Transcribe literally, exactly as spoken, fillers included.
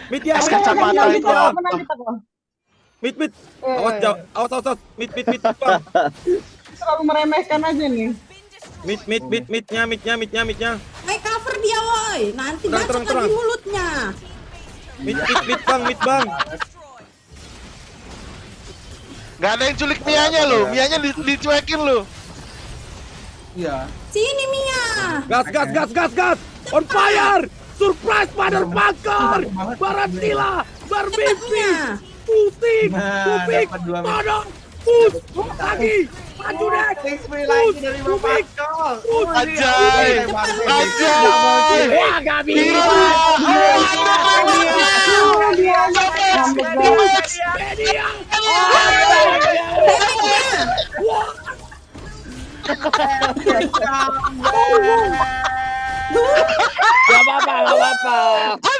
Mid ya, Es mid, kacamata mid, itu. ya. Menang kita kok. Mid, mid. Eh, Awas, jauh. Awas, awas, awas. Mid, mid, mid, bang. Terlalu meremehkan aja nih. Mid, mid, mid, midnya, midnya, midnya, midnya. Woi, cover dia woi. Nanti Terang, bacot terang, lagi terang. mulutnya. Mid, mid, mid, bang, mid, bang. Gak ada yang culik Mianya lu, Mianya di- dicuekin lu. Iya. Sini Mia. Gas, gas, gas, gas, gas. On fire. Surprise, motherfucker. Barantila, berbisnis. Cepatnya. Pusing, Nah, kupik, dapat dua menit. todong, push, lagi, maju deh, X P lagi dari push, Bapak kupik, Kol. push, Anjay, anjay. wah gak bisa, Gila. Dia ngambek guys. media, gak apa-apa, gak apa-apa,